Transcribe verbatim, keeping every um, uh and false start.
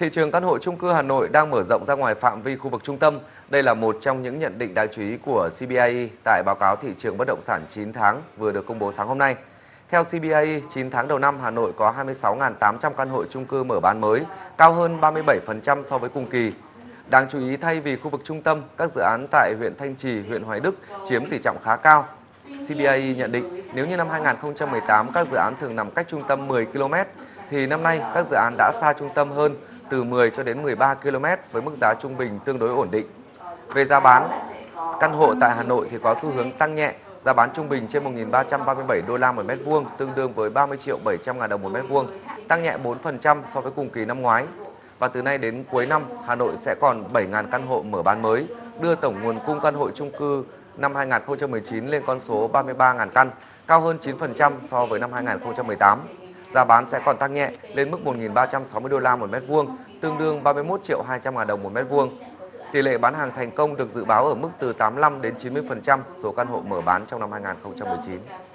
Thị trường căn hộ chung cư Hà Nội đang mở rộng ra ngoài phạm vi khu vực trung tâm. Đây là một trong những nhận định đáng chú ý của xê bê i tại báo cáo thị trường bất động sản chín tháng vừa được công bố sáng hôm nay. Theo xê bê i, chín tháng đầu năm Hà Nội có hai mươi sáu nghìn tám trăm căn hộ chung cư mở bán mới, cao hơn ba mươi bảy phần trăm so với cùng kỳ. Đáng chú ý, thay vì khu vực trung tâm, các dự án tại huyện Thanh Trì, huyện Hoài Đức chiếm tỷ trọng khá cao. xê bê i nhận định nếu như năm hai nghìn không trăm mười tám các dự án thường nằm cách trung tâm mười ki lô mét, thì năm nay các dự án đã xa trung tâm hơn, từ mười cho đến mười ba ki lô mét với mức giá trung bình tương đối ổn định. Về giá bán, căn hộ tại Hà Nội thì có xu hướng tăng nhẹ, giá bán trung bình trên một nghìn ba trăm ba mươi bảy đô la một mét vuông, tương đương với ba mươi triệu bảy trăm ngàn đồng một mét vuông, tăng nhẹ bốn phần trăm so với cùng kỳ năm ngoái. Và từ nay đến cuối năm, Hà Nội sẽ còn bảy nghìn căn hộ mở bán mới, đưa tổng nguồn cung căn hộ chung cư năm hai nghìn không trăm mười chín lên con số ba mươi ba nghìn căn, cao hơn chín phần trăm so với năm hai nghìn không trăm mười tám. Giá bán sẽ còn tăng nhẹ lên mức một nghìn ba trăm sáu mươi đô la một mét vuông, tương đương ba mươi mốt triệu hai trăm ngàn đồng một mét vuông. Tỷ lệ bán hàng thành công được dự báo ở mức từ tám mươi lăm đến chín mươi phần trăm số căn hộ mở bán trong năm hai nghìn không trăm mười chín.